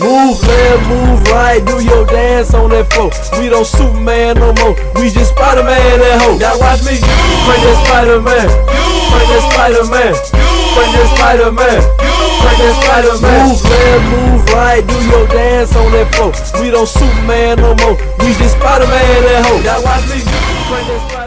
Move left, move right, do your dance on that floor. We don't Superman no more, we just Spider-Man that hoe. Now watch me crank that Spider-Man, crank that Spider-Man, crank that Spider-Man, crank that Spider-Man. Move left, move right, do your dance on that floor. We don't Superman no more, we just Spider-Man that hoe. Now watch me crank that Spider-Man.